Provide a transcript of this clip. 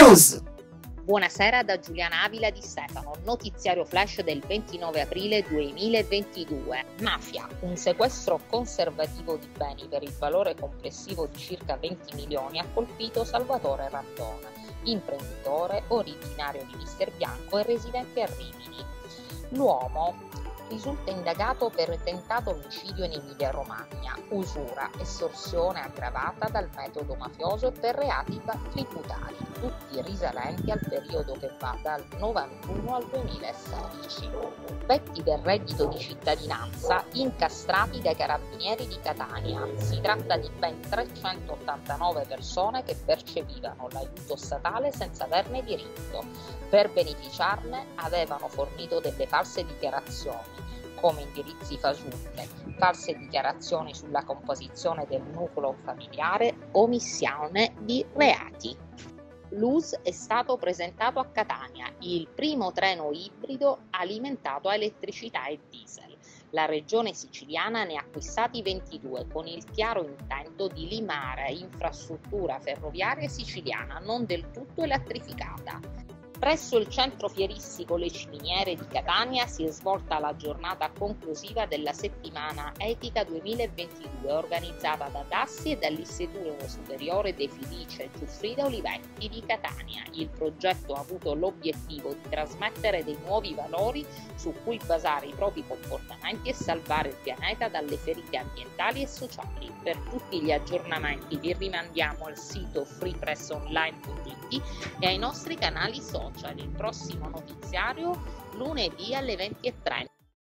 News. Buonasera da Giuliana Avila di Stefano, notiziario flash del 29 aprile 2022. Mafia, un sequestro conservativo di beni per il valore complessivo di circa 20 milioni ha colpito Salvatore Raddona, imprenditore originario di Misterbianco e residente a Rimini. L'uomo risulta indagato per tentato omicidio in Emilia-Romagna, usura, estorsione aggravata dal metodo mafioso e per reati tributari, tutti risalenti al periodo che va dal 91 al 2016. Effetti del reddito di cittadinanza incastrati dai carabinieri di Catania. Si tratta di ben 389 persone che percepivano l'aiuto statale senza averne diritto. Per beneficiarne avevano fornito delle false dichiarazioni, come indirizzi fasulle, false dichiarazioni sulla composizione del nucleo familiare, omissione di reati. L'US è stato presentato a Catania, il primo treno ibrido alimentato a elettricità e diesel. La regione siciliana ne ha acquistati 22 con il chiaro intento di limare infrastruttura ferroviaria siciliana non del tutto elettrificata. Presso il centro fieristico Le Ciminiere di Catania si è svolta la giornata conclusiva della settimana etica 2022 organizzata da Dassi e dall'Istituto Superiore De Felice Giuffrida Olivetti di Catania. Il progetto ha avuto l'obiettivo di trasmettere dei nuovi valori su cui basare i propri comportamenti e salvare il pianeta dalle ferite ambientali e sociali. Per tutti gli aggiornamenti vi rimandiamo al sito freepressonline.it e ai nostri canali social. Il prossimo notiziario lunedì alle 20:30.